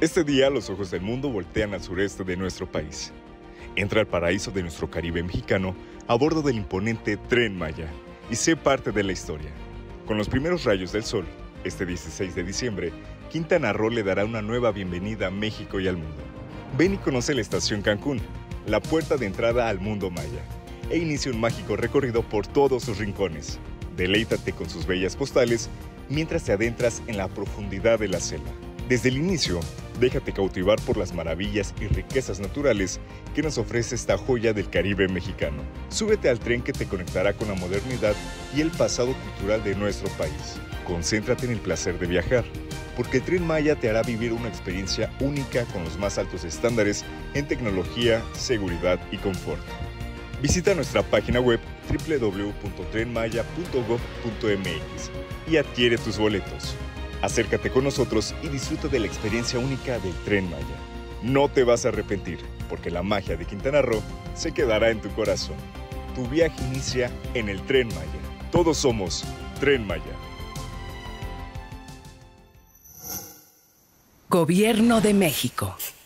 Este día los ojos del mundo voltean al sureste de nuestro país. Entra al paraíso de nuestro Caribe mexicano a bordo del imponente Tren Maya y sé parte de la historia. Con los primeros rayos del sol, este 16 de diciembre, Quintana Roo le dará una nueva bienvenida a México y al mundo. Ven y conoce la estación Cancún, la puerta de entrada al mundo maya, e inicia un mágico recorrido por todos sus rincones. Deleítate con sus bellas postales mientras te adentras en la profundidad de la selva. Desde el inicio, déjate cautivar por las maravillas y riquezas naturales que nos ofrece esta joya del Caribe mexicano. Súbete al tren que te conectará con la modernidad y el pasado cultural de nuestro país. Concéntrate en el placer de viajar, porque el Tren Maya te hará vivir una experiencia única con los más altos estándares en tecnología, seguridad y confort. Visita nuestra página web www.trenmaya.gov.mx y adquiere tus boletos. Acércate con nosotros y disfruta de la experiencia única del Tren Maya. No te vas a arrepentir, porque la magia de Quintana Roo se quedará en tu corazón. Tu viaje inicia en el Tren Maya. Todos somos Tren Maya. Gobierno de México.